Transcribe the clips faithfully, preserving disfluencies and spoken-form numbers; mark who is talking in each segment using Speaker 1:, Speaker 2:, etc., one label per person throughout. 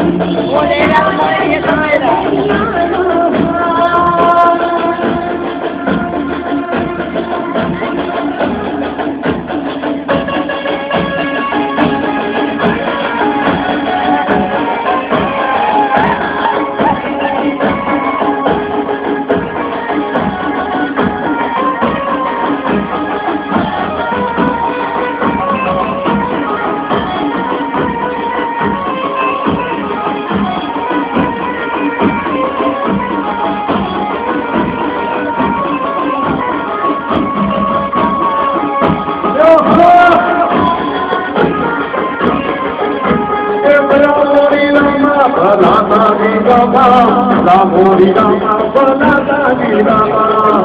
Speaker 1: Ramori Rama, Ramori Rama.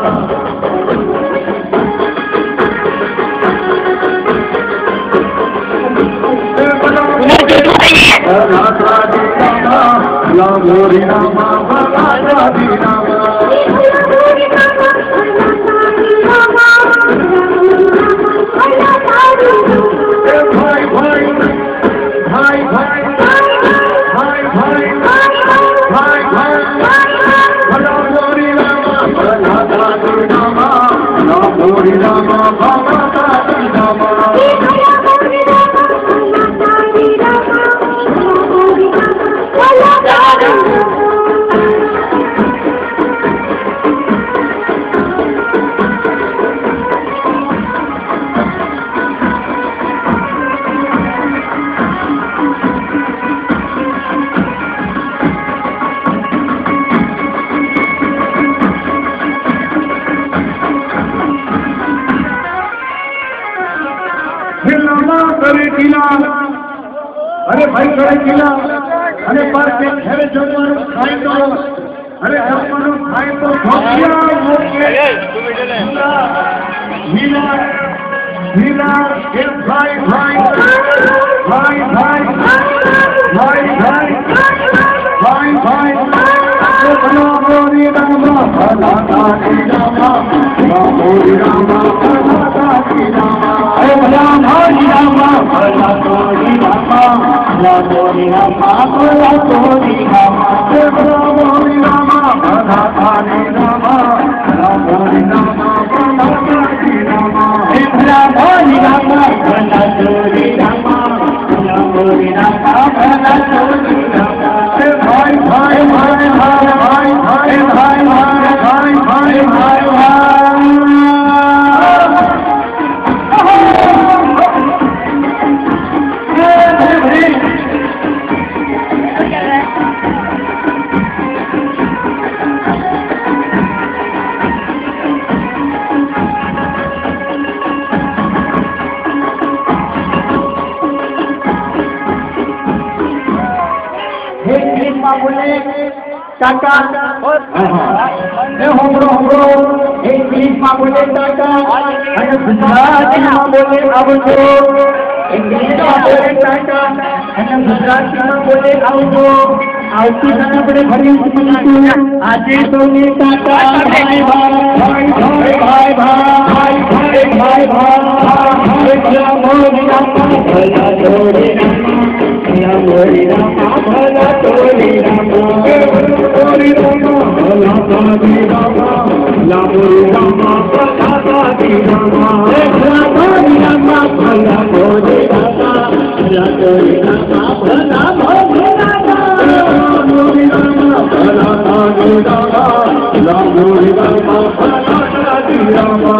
Speaker 1: Ramori Rama, Ramori Rama. Bhai bhai, bhai bhai, bhai bhai, bhai bhai. Ramori Rama, Ramori Rama, Ramori Rama, Ramori Rama. अरे भाई करे किला अरे पर के खेरे जमन खाई तो अरे जमन खाई तो भोगिया मोके हीरा हीरा के भाई भाई भाई भाई भाई भाई भाई भाई Ramori Rama, Ramori Rama, Ramori Rama, Ramori Rama. Ramori Rama, Ramori Rama, Ramori Rama, Ramori Rama. Ramori Rama, Ramori Rama, Ramori Rama, Ramori Rama. Ramori Rama, Ramori Rama, Ramori Rama, Ramori Rama. Bhai bhai bhai bhai bhai bhai bhai bhai bhai bhai Tata, eh homro homro, eh English ma bole Tata, eh Gujarati ma bole avjo, English ma bole Tata, eh Gujarati ma bole avjo, avki sana bade bhari sumatu, aaj to ne Tata, bhai bhai bhai bhai bhai bhai bhai bhai, Ramori Rama, Ramori Rama, Ramori Rama, Ramori Rama. Ramori Rama, Ramori Rama, Ramori Rama, Ramori Rama. Ramori Rama, Ramori Rama, Ramori Rama, Ramori Rama. Ramori Rama, Ramori Rama, Ramori Rama, Ramori Rama.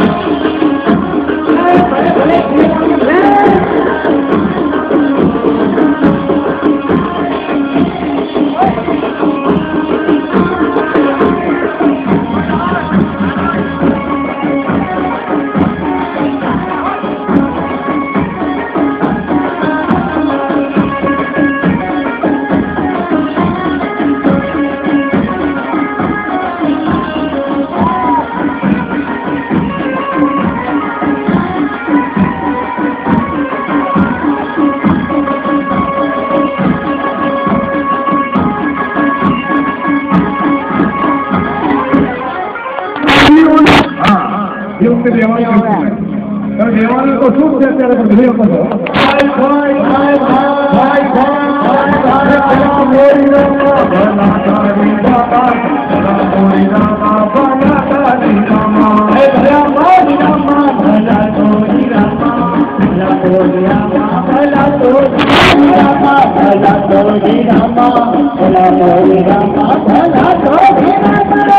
Speaker 1: देवाल को सूख से तेरे पर धुएं को भाई भाई भाई भाई भाई भाई
Speaker 2: भला तोरी रामा भला तोरी रामा भला तोरी रामा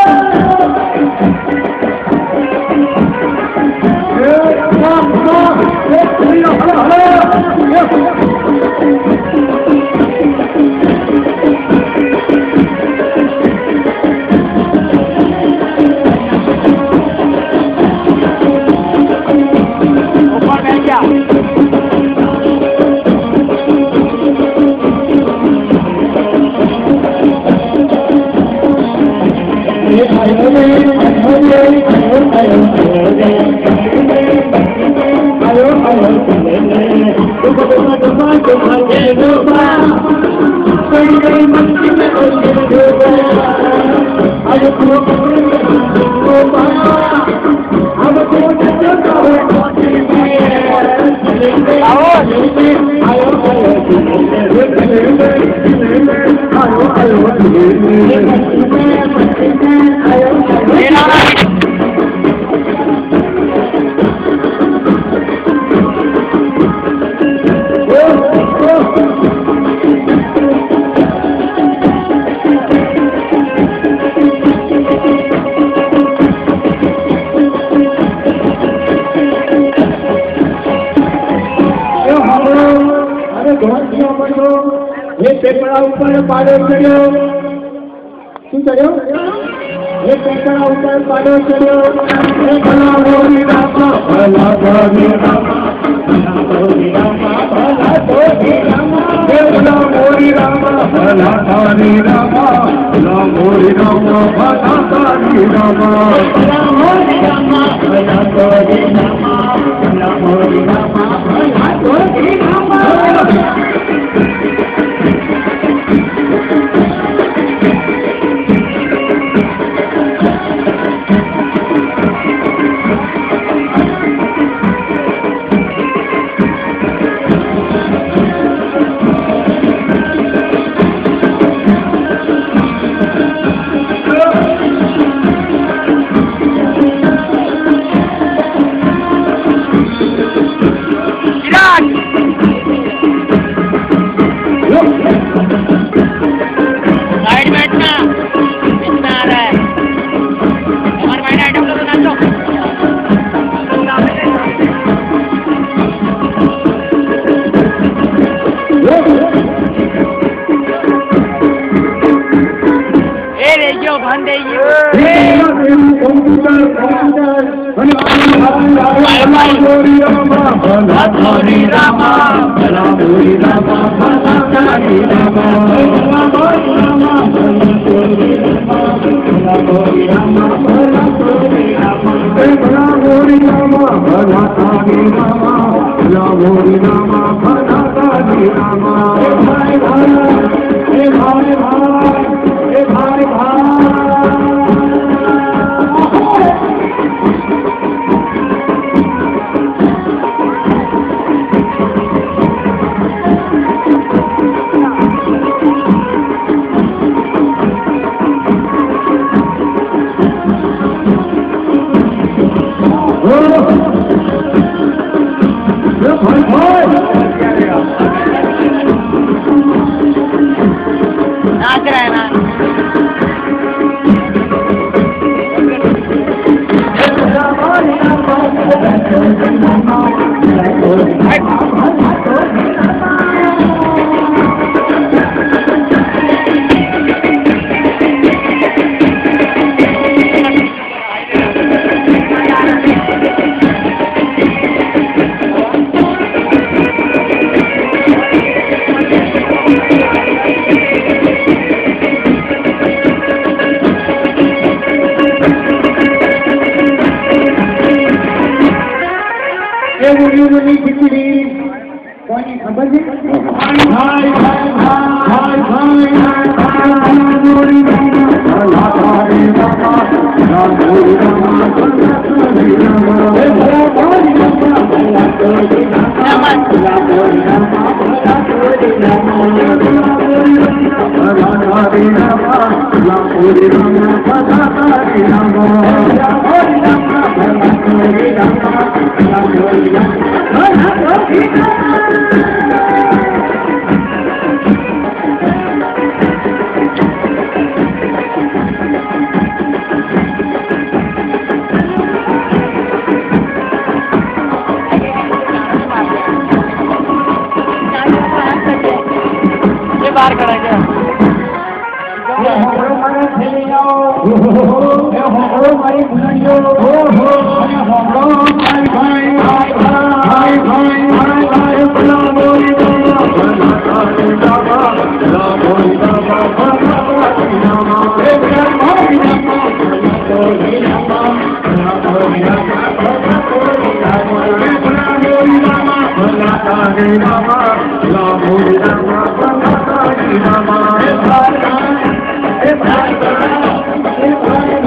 Speaker 2: ऊपर पाड़ो चढ़ो शू चढ़ो ये पेकड़ा ऊपर पाड़ो चढ़ो भला मोरी रामा भला तोरी रामा भला तोरी रामा भला तोरी रामा भला मोरी रामा भला तोरी रामा भला मोरी रामा भला तोरी रामा भला मोरी रामा भला तोरी रामा भला मोरी रामा भला तोरी रामा
Speaker 3: बाहर खड़ा है क्या?
Speaker 2: ये हमरो मारे खेले जाओ, ये हमरो मारे बुलाइयो, ये हमरो भाई भाई भाई भाई भाई भाई भाई बुला बोली बाबा, बुला बोली बाबा, बुला बोली बाबा, बुला बोली बाबा, हे प्यार भाई बाबा, बुला बोली बाबा, बुला बोली बाबा, बुला बोली बाबा, हे बुला बोली बाबा, बुला बोली बाबा, बुला बोली बाबा, बुला बोली बाबा, हे प्यार ए भाई ए भाई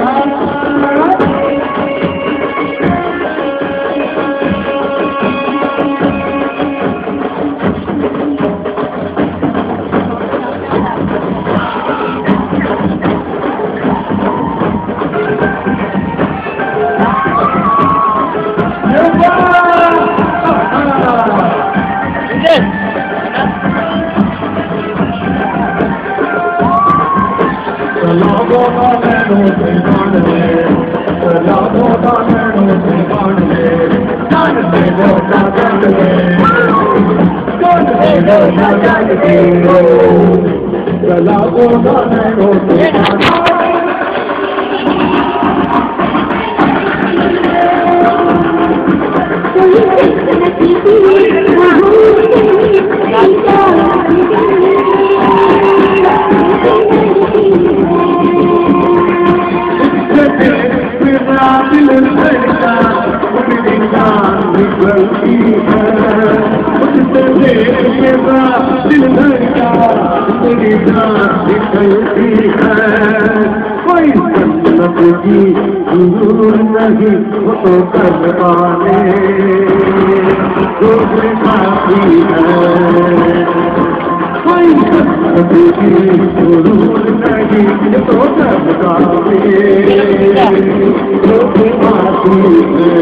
Speaker 2: Lago da nano se baanle, lago da nano se baanle, jaan se lo da jaanle, jaan se lo da jaanle, lago da nano se baanle. दिल धड़का मेरी जान निकलती है, कोई संत की जरूर नहीं वो तो कर पाने दूसरे साथी है, कोई संत की जरूर नहीं वो तो कर पाने दूसरे साथी है।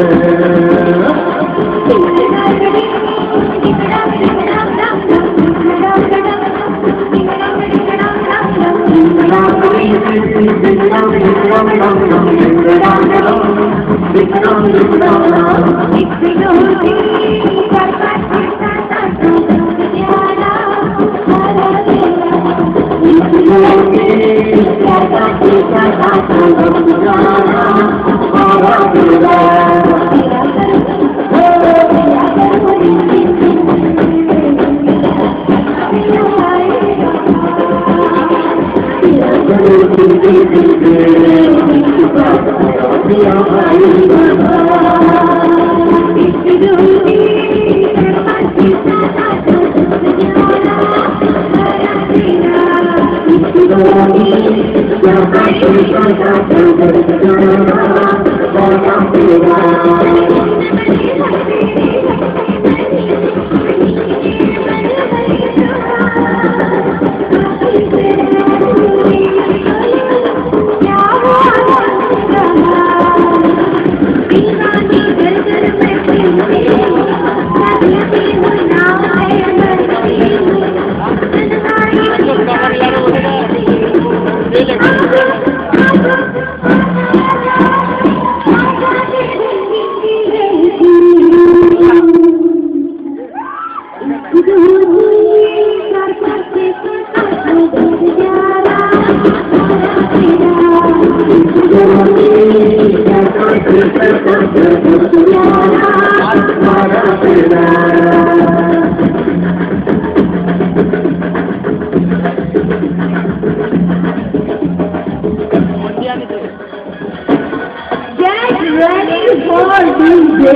Speaker 2: Get ready for the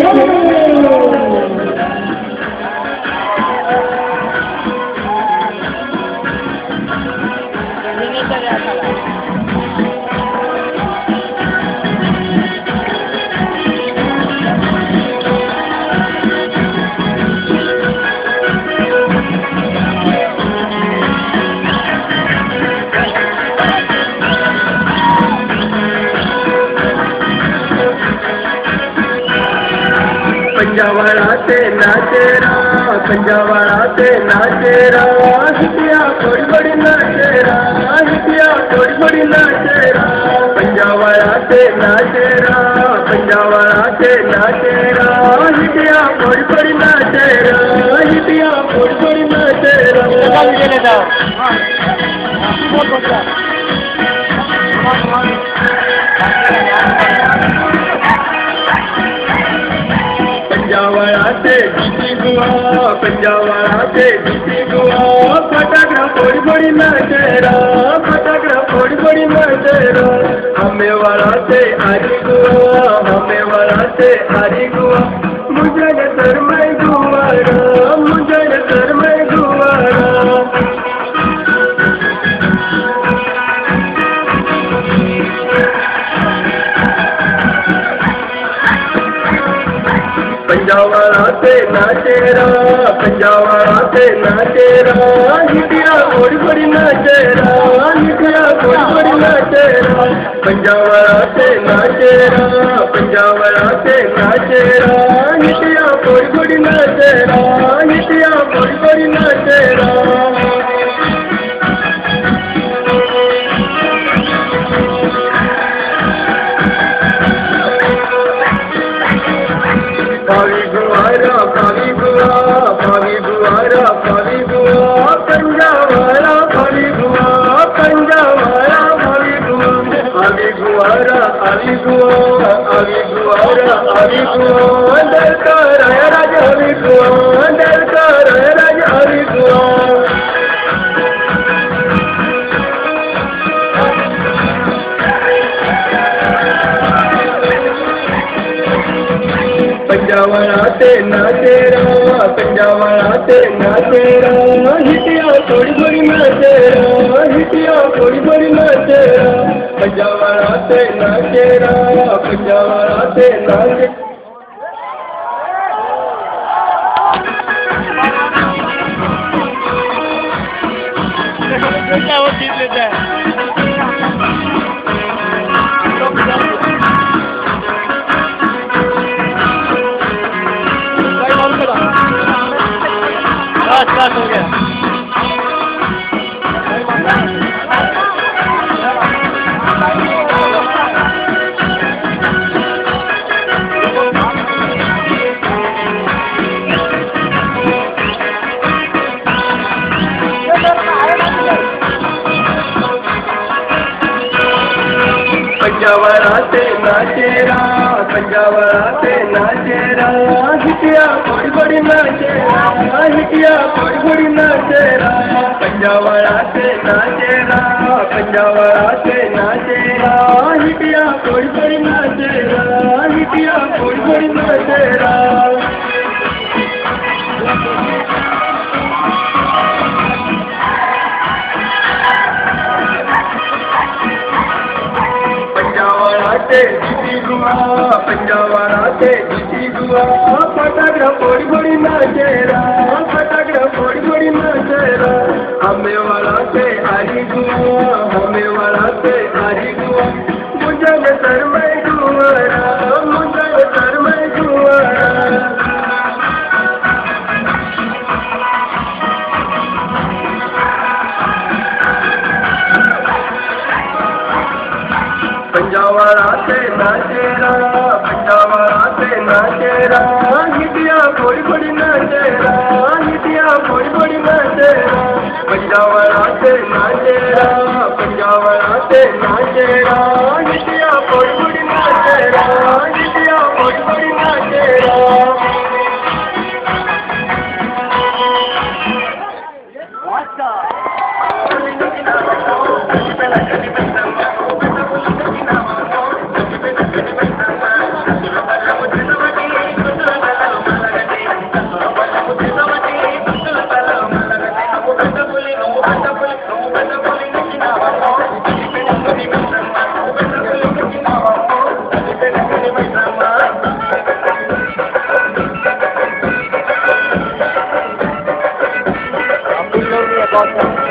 Speaker 1: पंजावाड़ा से नाचेरा, पंजावाड़ा से नाचेरा, हिटिया थोड़ी बड़ी नाचेरा, हिटिया थोड़ी बड़ी नाचेरा, पंजावाड़ा से नाचेरा, पंजावाड़ा से नाचेरा, हिटिया थोड़ी बड़ी नाचेरा।
Speaker 2: हिटिया बड़ी बड़ी नाचेरा पंजावाड़ा से जीती गुआ पंजावाड़ा से जीती गुआ फटाकड़ा बड़ी बड़ी नाचेरा फटाकड़ा बड़ी बड़ी नाचेरा हमें वाला से हरी गुआ हमें वाला से हरी गुआ मुझे सर में गुआरा मुझे सर में गुआरा पंजावाड़ा से नाचेरा पंजावाड़ा से नाचेरा हिटिया बड़ी बड़ी नाचेरा हिटिया बड़ी बड़ी नाचेरा पंजावाड़ा से नाचेरा पंजावाड़ा से नाचेरा हिटिया बड़ी बड़ी नाचेरा हिटिया बड़ी बड़ी नाचेरा पावी गुआरा पावी गुआ पावी गुआरा पावी गुआ पंजावाड़ा पावी गुआ पंजावाड़ा पावी गुआ आवी गुआरा आवी गुआ आवी गुआरा आवी गुआ दरकार राज आवी गुआ दरकार राज आवी गुआ पंजावाड़ा से नाचेरा पंजावाड़ा से नाचेरा हिटिया थोड़ी बड़ी नाचेरा हिटिया थोड़ी बड़ी नाचेरा पंजावाड़ा से नाचेरा पंजावाड़ा से नाचे
Speaker 3: वो जीत लेता है स्टार्ट हो गया
Speaker 2: पंजावाड़ा से नाचेरा पंजावाड़ा से नाचेरा हिटिया बड़ी बड़ी नाचेरा हिटिया बड़ी बड़ी नाचेरा पंजावाड़ा से नाचेरा पंजावाड़ा से नाचेरा हिटिया बड़ी बड़ी नाचेरा हिटिया बड़ी बड़ी नाचेरा पंजावाड़ा से जीती गुआ पंजावाड़ा से जीती गुआ फटाकड़ा बड़ी बड़ी नाचेरा फटाकड़ा बड़ी बड़ी नाचेरा हमें वाला से हरी गुआ हमें वाला से हरी गुआ मुझे सर में गुआरा मुझे सर में गुआरा पंजावाड़ा से नाचेरा पंजावाड़ा से नाचेरा हिटिया बड़ी बड़ी नाचेरा हिटिया बड़ी बड़ी नाचेरा पंजावाड़ा से नाचेरा पंजावाड़ा से नाचेरा हिटिया बड़ी बड़ी नाचेरा हिटिया बड़ी बड़ी नाचेरा